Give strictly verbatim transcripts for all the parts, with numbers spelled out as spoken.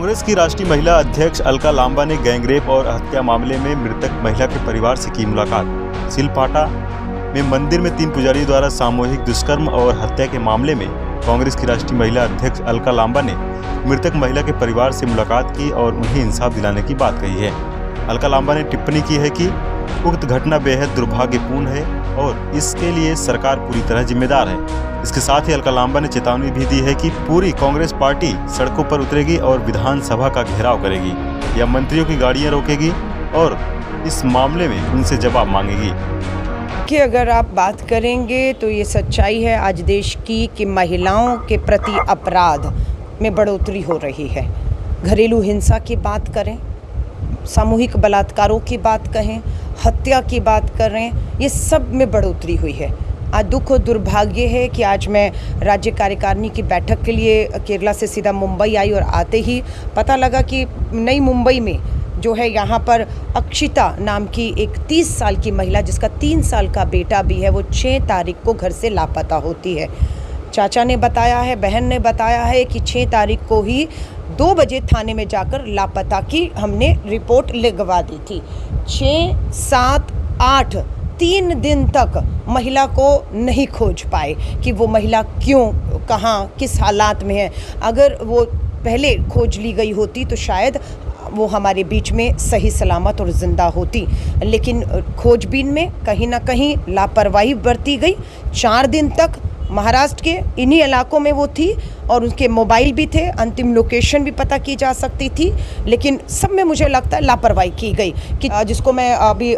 कांग्रेस की राष्ट्रीय महिला अध्यक्ष अलका लांबा ने गैंगरेप और हत्या मामले में मृतक महिला के परिवार से की मुलाकात। सिलपाटा में मंदिर में तीन पुजारियों द्वारा सामूहिक दुष्कर्म और हत्या के मामले में कांग्रेस की राष्ट्रीय महिला अध्यक्ष अलका लांबा ने मृतक महिला के परिवार से मुलाकात की और उन्हें इंसाफ दिलाने की बात कही है। अलका लांबा ने टिप्पणी की है कि उक्त घटना बेहद दुर्भाग्यपूर्ण है और इसके लिए सरकार पूरी तरह जिम्मेदार है। इसके साथ ही अलका लांबा ने चेतावनी भी दी है कि पूरी कांग्रेस पार्टी सड़कों पर उतरेगी और विधानसभा का घेराव करेगी या मंत्रियों की गाड़ियां रोकेगी और इस मामले में उनसे जवाब मांगेगी। कि अगर आप बात करेंगे तो ये सच्चाई है आज देश की कि महिलाओं के प्रति अपराध में बढ़ोतरी हो रही है। घरेलू हिंसा की बात करें, सामूहिक बलात्कारों की बात कहें, हत्या की बात करें, ये सब में बढ़ोतरी हुई है। आज दुख और दुर्भाग्य है कि आज मैं राज्य कार्यकारिणी की बैठक के लिए केरला से सीधा मुंबई आई और आते ही पता लगा कि नई मुंबई में जो है यहाँ पर अक्षिता नाम की एक तीस साल की महिला जिसका तीन साल का बेटा भी है, वो छः तारीख को घर से लापता होती है। चाचा ने बताया है, बहन ने बताया है कि छः तारीख को ही दो बजे थाने में जाकर लापता की हमने रिपोर्ट लिखवा दी थी। छः सात आठ तीन दिन तक महिला को नहीं खोज पाए कि वो महिला क्यों, कहाँ, किस हालात में है। अगर वो पहले खोज ली गई होती तो शायद वो हमारे बीच में सही सलामत और ज़िंदा होती, लेकिन खोजबीन में कहीं ना कहीं लापरवाही बरती गई। चार दिन तक महाराष्ट्र के इन्हीं इलाकों में वो थी और उनके मोबाइल भी थे, अंतिम लोकेशन भी पता की जा सकती थी, लेकिन सब में मुझे लगता है लापरवाही की गई कि जिसको मैं अभी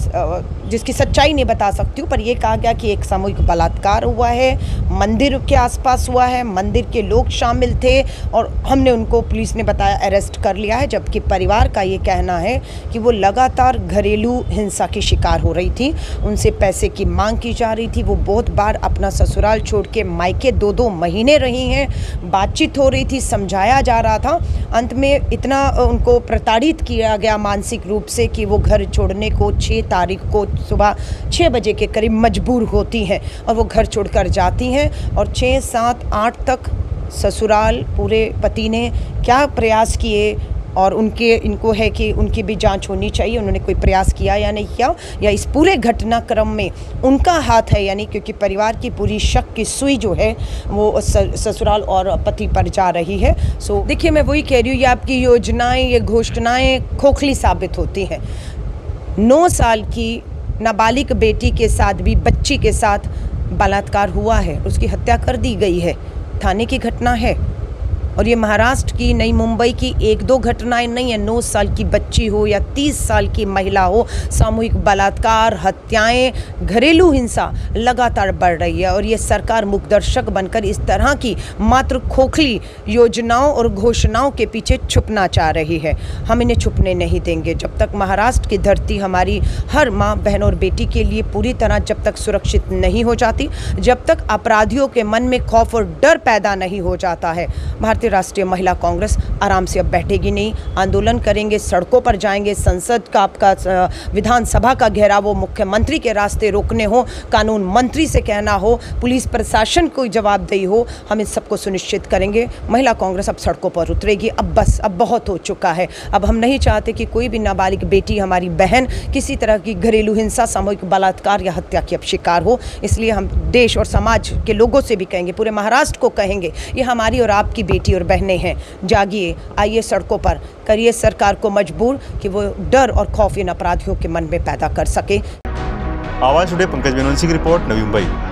जिसकी सच्चाई नहीं बता सकती हूँ। पर ये कहा गया कि एक सामूहिक बलात्कार हुआ है, मंदिर के आसपास हुआ है, मंदिर के लोग शामिल थे और हमने उनको, पुलिस ने बताया, अरेस्ट कर लिया है। जबकि परिवार का ये कहना है कि वो लगातार घरेलू हिंसा की शिकार हो रही थी, उनसे पैसे की मांग की जा रही थी। वो बहुत बार अपना ससुराल छोड़ के मायके दो दो महीने रही हैं, बातचीत हो रही थी, समझाया जा रहा था। अंत में इतना उनको प्रताड़ित किया गया मानसिक रूप से कि वो घर छोड़ने को छः तारीख को सुबह छः बजे के करीब मजबूर होती हैं और वो घर छोड़कर जाती हैं। और छः सात आठ तक ससुराल पूरे पति ने क्या प्रयास किए और उनके इनको है कि उनकी भी जांच होनी चाहिए, उन्होंने कोई प्रयास किया या नहीं किया, या इस पूरे घटनाक्रम में उनका हाथ है, यानी क्योंकि परिवार की पूरी शक की सुई जो है वो ससुराल और पति पर जा रही है। सो देखिए, मैं वही कह रही हूँ, ये आपकी योजनाएं, ये घोषणाएं खोखली साबित होती हैं। नौ साल की नाबालिग बेटी के साथ भी, बच्ची के साथ बलात्कार हुआ है, उसकी हत्या कर दी गई है, थाने की घटना है। और ये महाराष्ट्र की, नई मुंबई की एक दो घटनाएं नहीं है। नौ साल की बच्ची हो या तीस साल की महिला हो, सामूहिक बलात्कार, हत्याएं, घरेलू हिंसा लगातार बढ़ रही है। और ये सरकार मुखदर्शक बनकर इस तरह की मात्र खोखली योजनाओं और घोषणाओं के पीछे छुपना चाह रही है। हम इन्हें छुपने नहीं देंगे। जब तक महाराष्ट्र की धरती हमारी हर माँ, बहन और बेटी के लिए पूरी तरह जब तक सुरक्षित नहीं हो जाती, जब तक अपराधियों के मन में खौफ और डर पैदा नहीं हो जाता है, भारतीय राष्ट्रीय महिला कांग्रेस आराम से अब बैठेगी नहीं। आंदोलन करेंगे, सड़कों पर जाएंगे, संसद का, आपका विधानसभा का घेराव हो, मुख्यमंत्री के रास्ते रोकने हो, कानून मंत्री से कहना हो, पुलिस प्रशासन को जवाबदेही हो, हम इस सबको सुनिश्चित करेंगे। महिला कांग्रेस अब सड़कों पर उतरेगी। अब बस, अब बहुत हो चुका है। अब हम नहीं चाहते कि कोई भी नाबालिग बेटी, हमारी बहन, किसी तरह की घरेलू हिंसा, सामूहिक बलात्कार या हत्या की अब शिकार हो। इसलिए हम देश और समाज के लोगों से भी कहेंगे, पूरे महाराष्ट्र को कहेंगे, ये हमारी और आपकी बेटी और बहनें हैं। जागिए, आइए सड़कों पर, करिए सरकार को मजबूर कि वो डर और खौफ इन अपराधियों के मन में पैदा कर सके। आवाज टुडे पंकज मेनन की रिपोर्ट, नवी मुंबई।